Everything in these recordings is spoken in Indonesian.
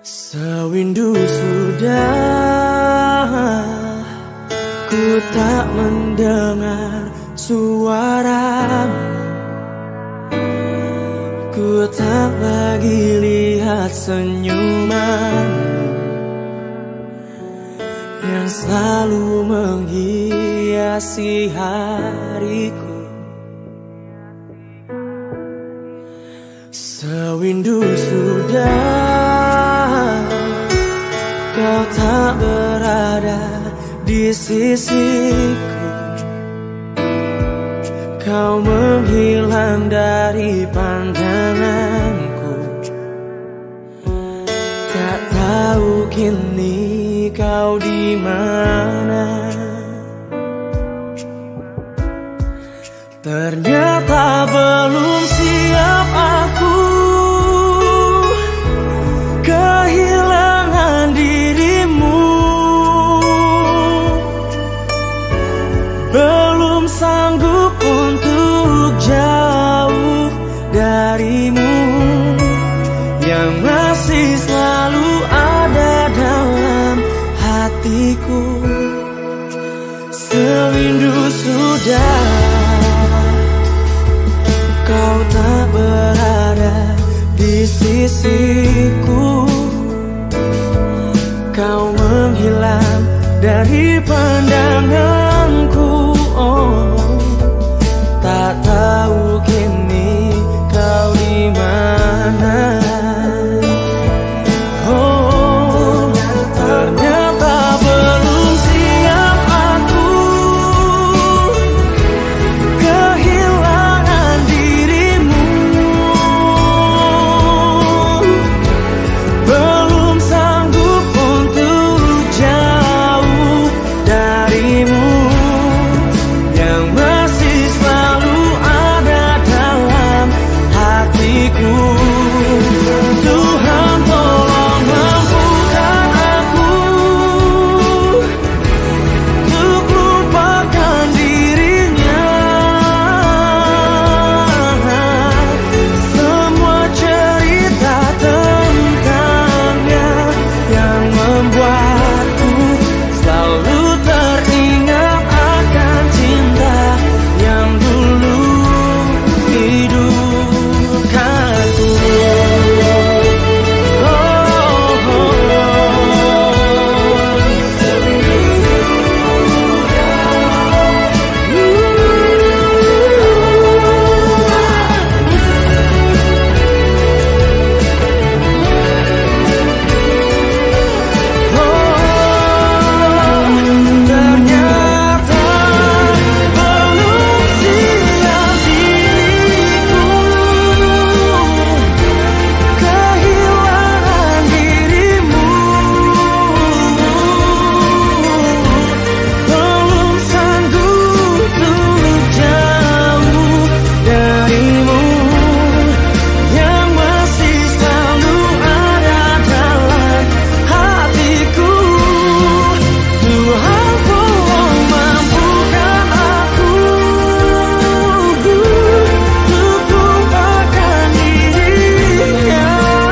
Sewindu sudah ku tak mendengar suaramu, ku tak lagi lihat senyumanmu yang selalu menghiasi hariku. Sewindu sudah kau tak berada di sisiku, kau menghilang dari pandanganku. Tak tahu kini kau di mana. Ternyata belum siap aku kehilangan dirimu. Belum sanggup untuk jauh darimu yang masih selalu ada dalam hatiku. Sewindu sudah kau tak berada di sisiku, kau menghilang dari pandanganku. Oh, tak tahu kini kau di mana. Oh, ternyata belum siap aku kehilangan dirimu. Belum sanggup untuk jauh darimu yang masih selalu ada dalam hatiku. Tuhan tolong mampukan aku untuk lupakan dirinya. Semua cerita tentangnya yang membuatku selalu teringat akan cinta yang dulu hidupkanku. Ternyata belum siap diriku kehilangan dirimu. Belum sanggup untuk jauh darimu yang masih selalu ada dalam hatiku. Tuhan tolong mampukan aku untuk lupakan dirinya.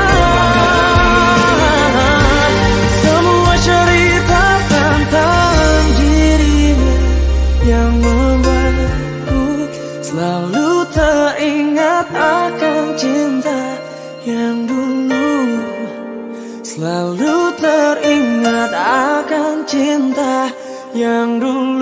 Semua cerita tentang dirimu yang membuatku selalu teringat akan cinta yang dulu. Selalu teringat akan cinta yang dulu.